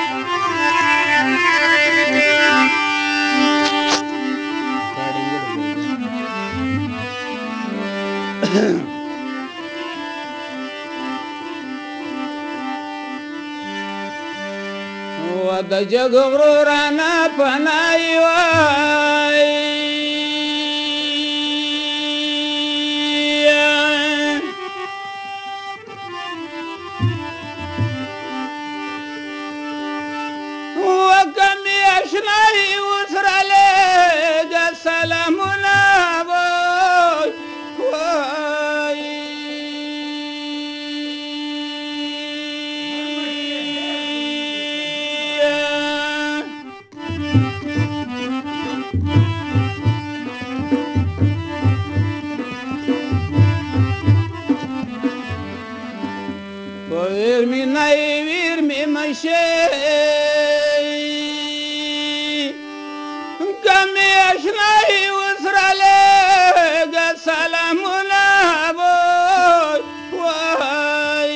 د جګ غرو رانه پناه وای وکمې اشنایي ورسره لږه سلامونه ویر می مشه کمی اشنایی وسره لگه سلامونه وای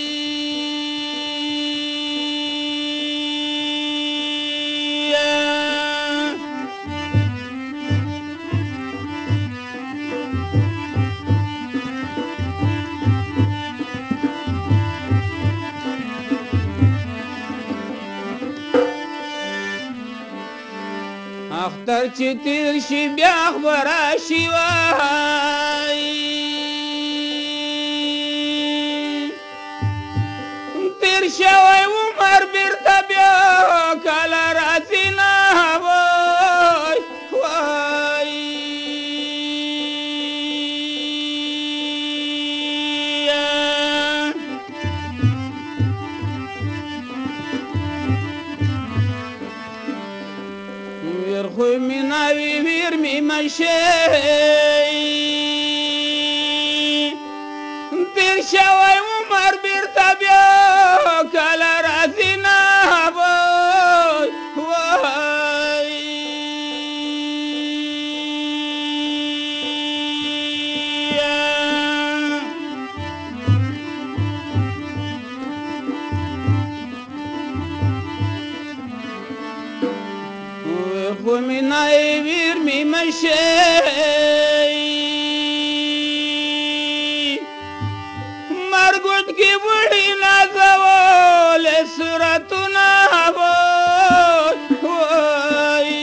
اختر چې تیر شي بیا خبره شي وای تیر شوی عمر بیرته بیا کله راځي نه وای وای خوی می ناوی ویر می مشه تیر شوی عمر بیرته بیا کله راځي نه وای وای خو می نای ویر می مشه مرگوٹ کی بڑی نازوال صورتنا وای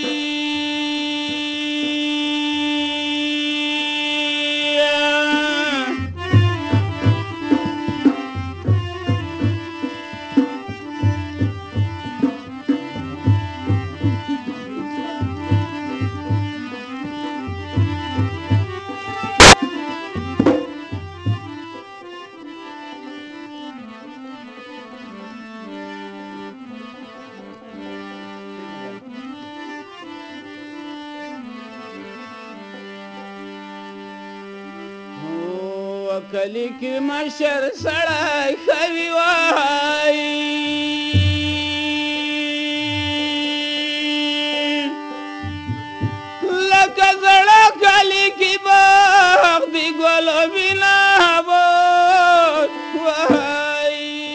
کلی کی مشر سړی خوي وای لکه زړه کلی کی باغ دی ګلو بنا وای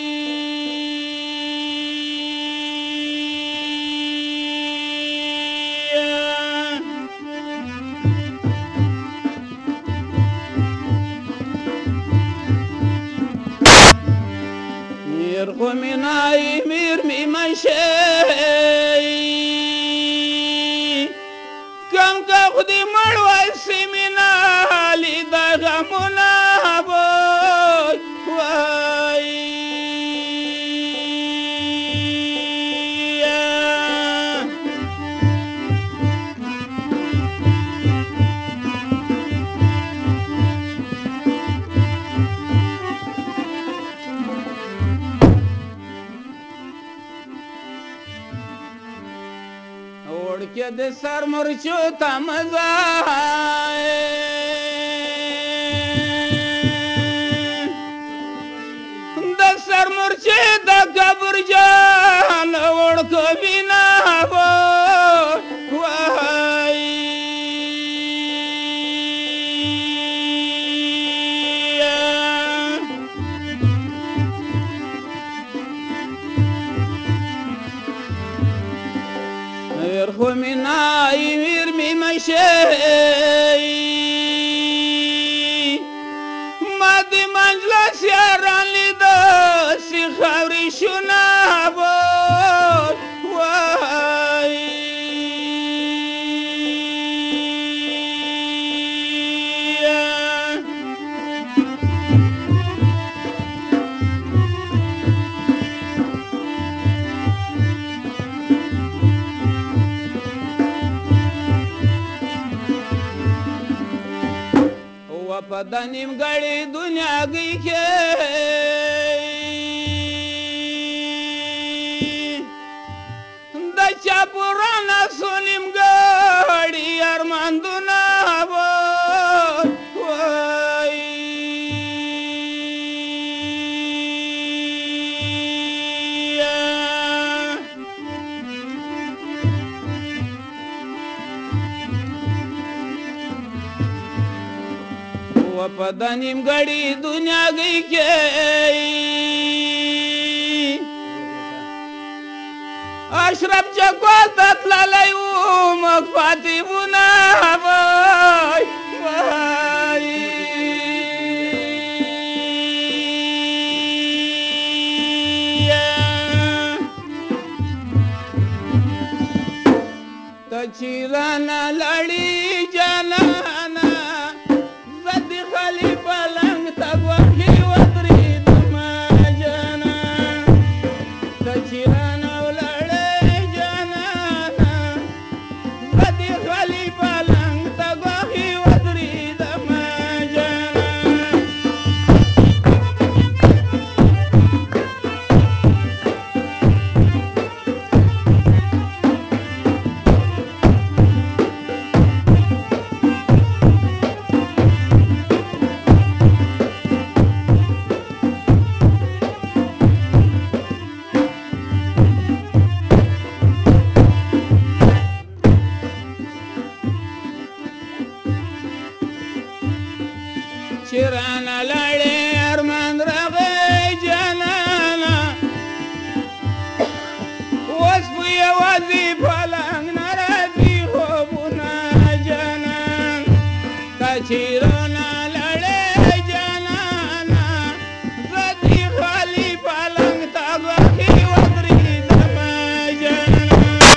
خو می نای میر می مشه کم که خودی مړوای سیمینا لیده غمونه وای وړکیه د سر مرچو ته مزه د سر مرچې د قبر جان وړکو بنا وای خو می نایویر می مشی ما دی منجلس یاران لیده سی خاوری شنا بود وای په د نیمګړې دنیاګۍ کې د چا پوره نسو نیمګړي ارماندونه وایي په د نیمګړې دنیاګۍ کې اشرف چکوال ته تللی و موږ پاتې وونه وایي ته چې رانه لاړې جانانه چرانا لړې ارمان راغی جانانا اوس په یوازې پلنګ نه راځي خوبونه جانان که چیرونه لړې جانانا زه دې خالي پلنګ ته غوښې ودرېدمه جانان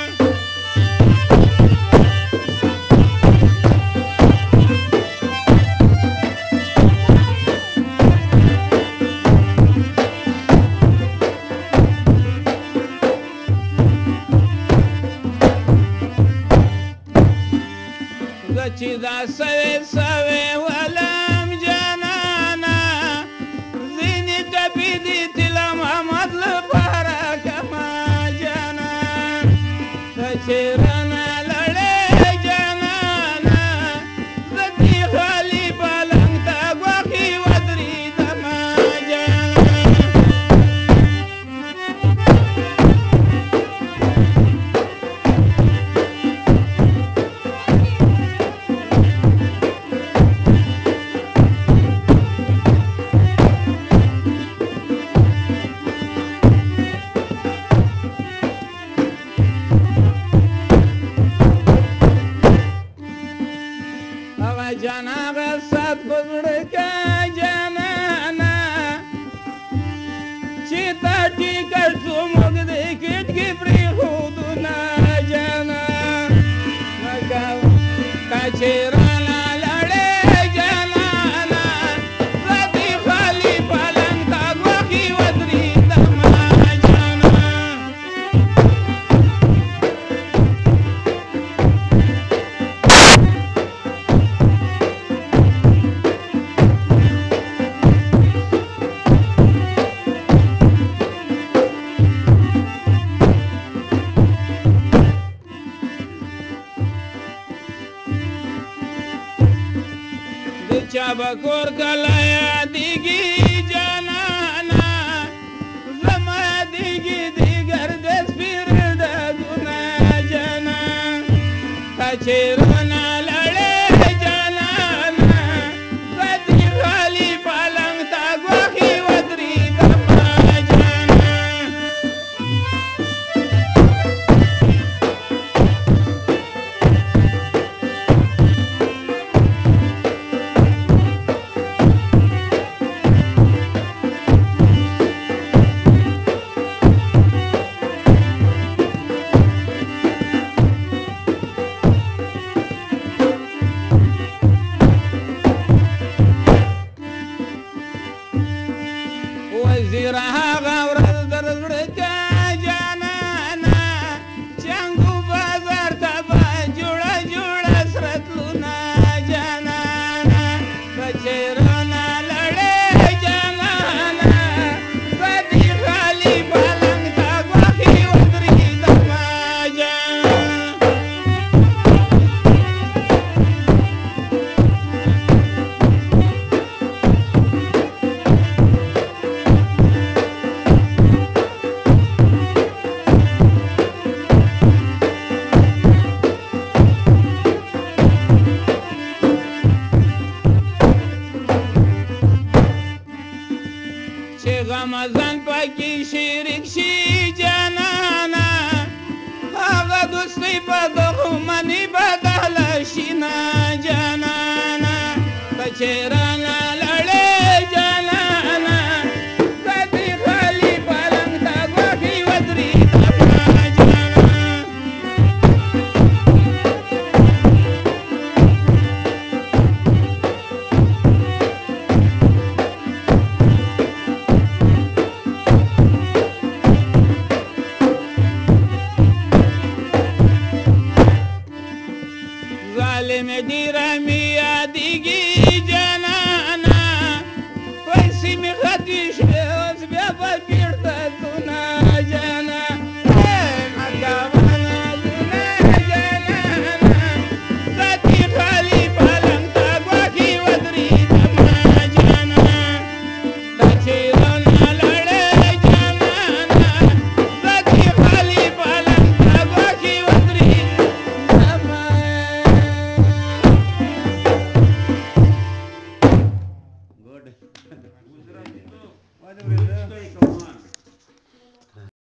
چې دا سوي سوي ولم جانانا ځینې ټپې دي تله محمد لپاره کما جانان ته چې رانه لړې جانانا زه دې خالي پلنګ ته ګوښې ودرېدمه جانان جانا غصت بزرگا جانانا چی تا ٹیکٹ تو مگدے کٹ کی پری خودنا جانا کچرانا لڑے جانانا زدی خالی پلنگ تا گوکی ودری دما جانا چابکور کلا یادیگی جانانا زما دیگی دیگر دس پیر دگونا جانا کچرونا لڑے جانانا زدی خالی پلنگ تا گوخی ودری دما جانا په